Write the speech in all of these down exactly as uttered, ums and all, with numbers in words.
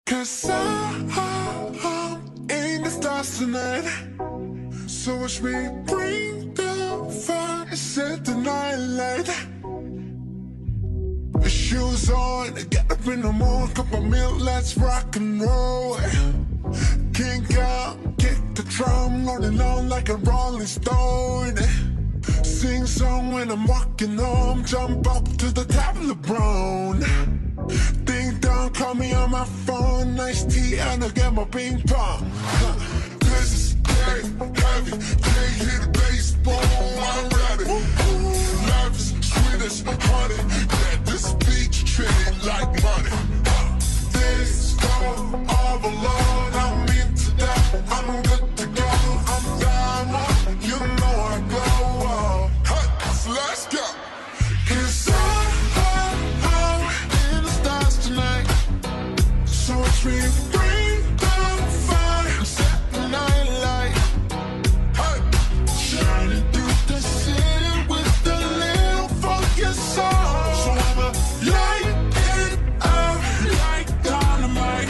Cause I'm in the stars tonight. So watch me bring the fire, set the night light. The shoes on, get up in the morning, cup of milk, let's rock and roll. Kink out, kick the drum, rolling on like a rolling stone. Sing song when I'm walking home, jump up to the top of the brown. Ding dong, call me on my phone, nice tea and I'll get my ping pong. This is getting heavy, can't hear the bass, boom, I'm ready. Life is sweet as honey, yeah, this beach treated like money. This go all alone, I'm into that, I'm good to go, I'm down, you know I go. Hey, so let's go. Cause I'm, I'm in the stars tonight. So watch me bring the fire, set the night light. Hey, shining through the city with a little funky soul. So I'ma light it up like dynamite.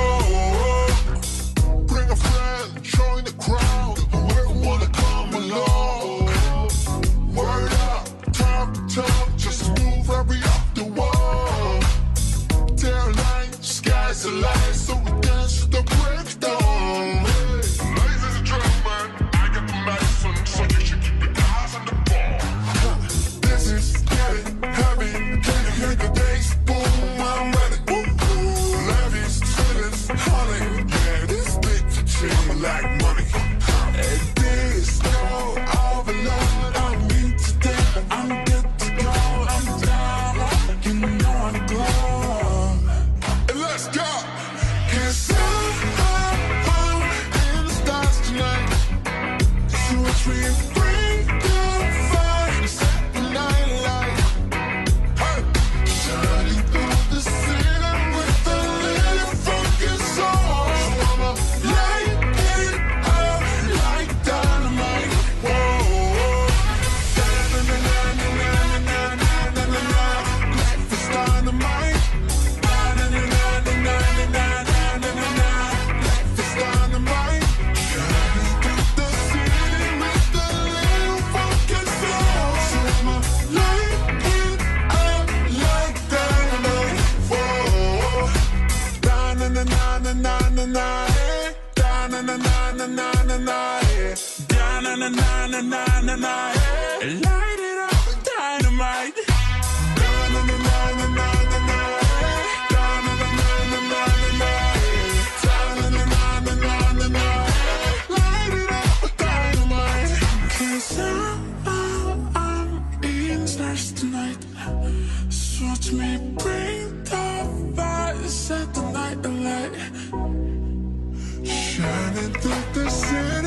Whoa, bring a friend, join the crowd. Whoever wanna come along. Word up, talk, talk, just move, hurry up the wall. Tail light, sky's the light, so we dance to the break of dawn. Ladies and gentlemen, I got the medicine, so you should keep your eyes on the ball. This is getting heavy, can you hear the bass? Boom, I'm ready. Levies, ceilings, honey, yeah, this bitch a treat like money. And this go overload, I'm into that, I'm good to go, I'm down, you know I'm glow. And let's go! Cause I'm, I'm in the stars tonight. So watch me bring the fire, set the night light. Hey, shining through the ceiling with a little funky soul. So I'ma light it up like dynamite. Whoa, da-na-na-na-na-na-na-na-na-na-na. Life is dynamite. Da-na-na-na-na-na-na-na-na-na-na. Life is dynamite. Shining through the city with a little funky soul. So I'ma light it up like dynamite. Whoa, da-na-na-na-na-na-na-na, eh. Da-na-na-na-na-na-na, eh. Da-na-na-na-na-na-na, eh. Light it up, dynamite. Da-na-na-na-na-na-na, eh. Da-na-na-na-na-na-na, eh. Da-na-na-na-na-na-na, eh. Light it up, dynamite. Cause I'm, I'm, I'm in the stars tonight. So watch me bring the fire, set the night alight. Shining through the city.